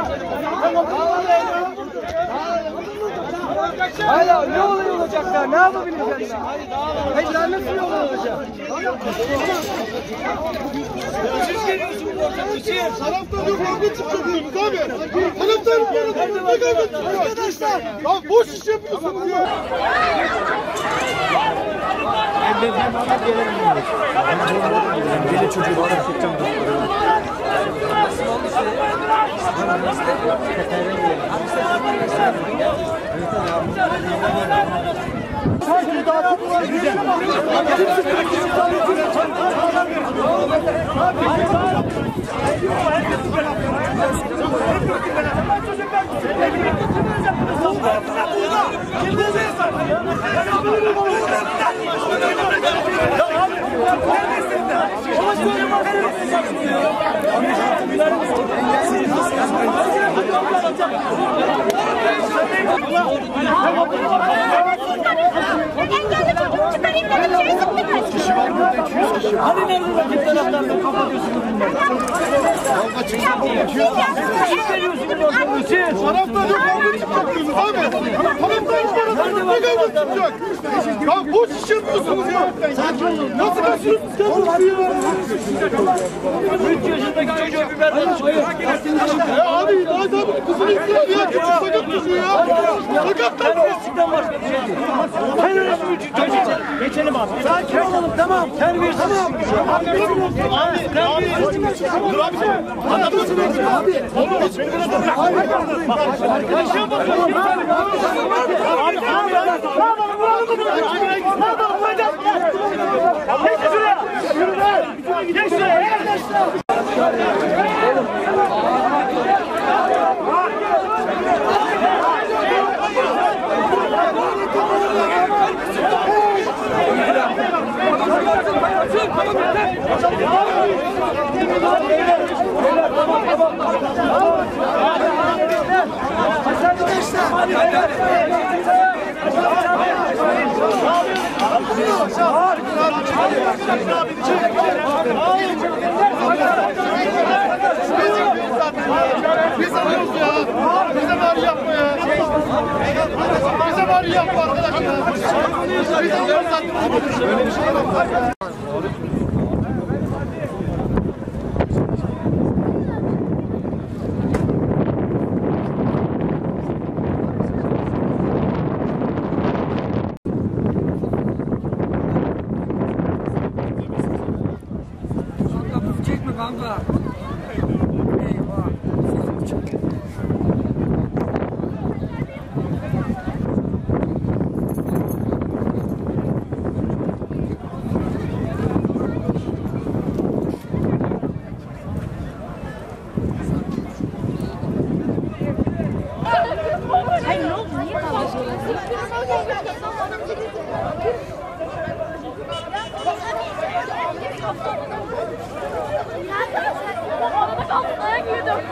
Hala ne olacaklar? Ne yapabilecekler? Hayır nasıl yol olacak? Siz geliyorsunuz orada. Taraftar yok kavga çıkıyorsunuz abi. Taraftar yok orada kavga çıkıyor. Arkadaşlar. Ya boş iş yapıyorsunuz ya. Ben gelirim. Gele çocuğu bana çekeceğim. Sanki daha çok güzel. Hani nerede rakip taraftarları kapatıyorsunuz bunları? Siz veriyorsunuz ortamı siz. Taraftar yok kavga çıkıyorsunuz abi. Taraftar yok orada ne kavga çıkacak? Ya boş iş yapıyorsunuz ya. Nasıl kaçıyorsunuz? 3 yaşındaki çocuğa biberden çıkıyor. Ya abi kızını istiyor ya. Küçük sakat çocuğu ya. Sakatlar mı? Terbiyesizlikten başka bir şey değil. Terörist mi çocuk? Geçelim abi. Sakin olalım tamam. Terbiyesiz. Tamam. Dur abi. Arkadaşlar bakın. Geç şuraya. Geç şuraya. Biz arıyoruz ya. Bize bari yapma ya. Bize bari yapma arkadaşlar. Biz arıyoruz zaten. Böyle bir şey yok. Çekme kanka. Hayır ne oldu? Niye kavga ediyorsun?